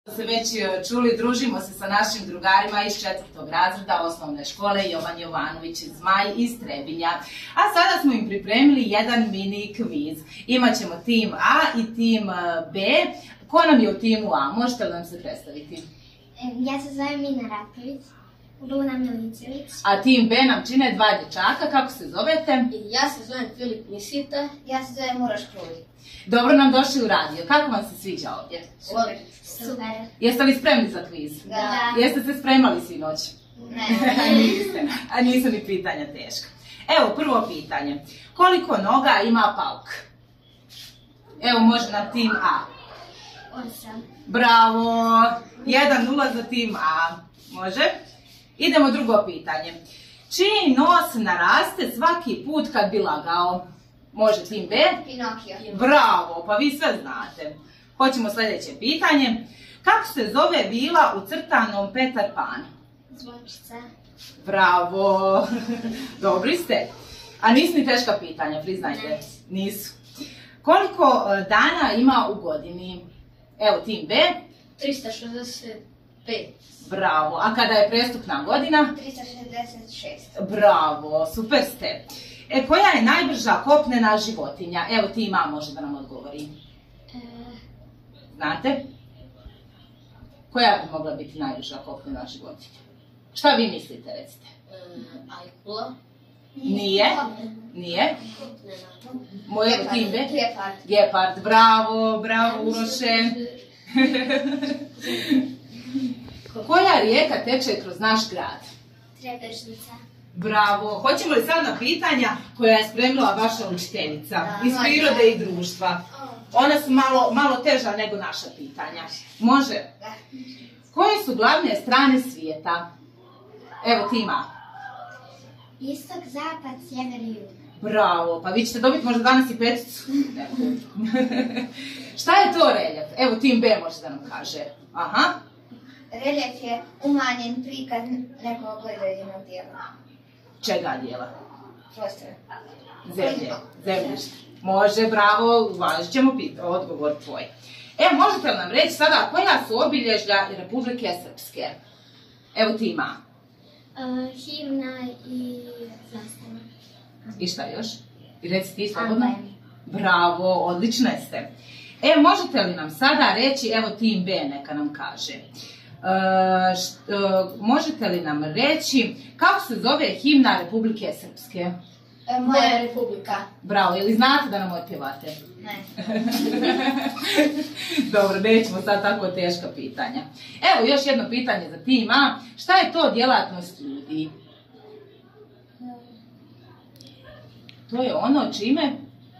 Se već čuli, družimo se sa našim drugarima iz 4. razreda osnovne škole Jovan Jovanović Zmaj iz Trebinja. A sada smo im pripremili jedan mini kviz. Imaćemo tim A i tim B. Ko nam je u timu A? Možete li nam se predstaviti? Ja se zovem Mina Ratković, Luna Milićević. A tim B nam čine dva dječaka. Kako se zovete? Ja se zovem Filip Misita. Ja se zovem Uroš Krulj. Dobro nam došli u radio. Kako vam se sviđa ovdje? Super. Jeste li spremni za kviz? Da. Jeste se spremali sinoć? Ne. Niste. A nisu ni pitanja teška. Evo, prvo pitanje. Koliko noga ima pauk? Evo, može nam tim A. 8. Bravo! 1-0 za tim A. Može? Idemo drugo pitanje. Čiji nos naraste svaki put kad bi lagao? Može tim B? Pinokio. Bravo, pa vi sve znate. Hoćemo sljedeće pitanje. Kako se zove vila u crtanom Petar Pan? Zvončica. Bravo, dobri ste. A nisu ni teška pitanja, priznajte. Nisu. Koliko dana ima u godini? Evo tim B. 365. Bravo, a kada je prestupna godina? 366. Bravo, super ste. Koja je najbrža kopnena životinja? Evo tim A može da nam odgovori. Znate? Koja bi mogla biti najbrža kopnena životinja? Šta vi mislite, recite? Ajkula. Nije? Nije? Moje tim B? Gepard. Gepard, bravo, bravo Uroše. Koja rijeka teče kroz naš grad? Trebežnica. Bravo. Hoćemo li sad na pitanja koja je spremila vaša učiteljica iz prirode i društva? Ona su malo teža nego naša pitanja. Može? Da. Koje su glavne strane svijeta? Evo tima. Istok, zapad, sjever i jug. Bravo. Pa vi ćete dobiti možda danas i peticu. Šta je to reljef? Evo tim B može da nam kaže. Aha. Reljef je umanjen prikaz nekog određenog dijela. Čega dijela? Prostora. Zemlje. Zemljište. Može, bravo. Uvažit ćemo odgovor tvoj. Evo, možete li nam reći sada koja su obilježja Republike Srpske? Evo ti ima. Himna i zastava. I šta još? I reci ti slobodno. Amblem. Bravo, odlične ste. Evo, možete li nam sada reći, evo tim B neka nam kaže. Možete li nam reći kako se zove himna Republike Srpske? Moja republika. Bravo, ili znate da nam otpjevate? Ne. Dobro, nećemo sad tako teška pitanja. Evo još jedno pitanje za tim A. Šta je to djelatnost ljudi? To je ono čime?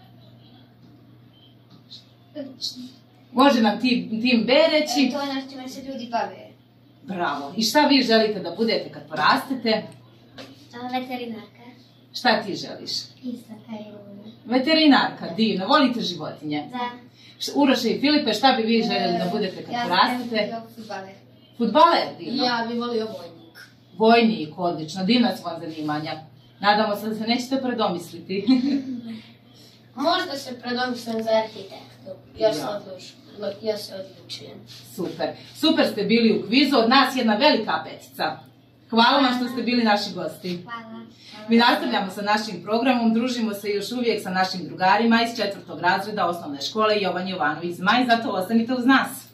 Može nam tim B reći? To je ono čime se ljudi bave. Bravo. I šta vi želite da budete kad porastete? Veterinarka. Šta ti želiš? Isto kao i Luna. Veterinarka, divno. Volite životinje? Da. Uroše i Filipe, šta bi vi željeli da budete kad porastete? Ja sam futbaler. Fudbaler, divno. Ja bi volio vojnik. Vojnik, odlično. Divna su vam zanimanja. Nadamo se da se nećete predomisliti. Možda se predomislim za arhitektu. Ja se odlučujem. Super. Super ste bili u kvizu. Od nas jedna velika petica. Hvala vam što ste bili naši gosti. Hvala. Mi nastavljamo sa našim programom, družimo se još uvijek sa našim drugarima iz 4. razreda osnovne škole Jovan Jovanović Zmaj, zato ostanite uz nas.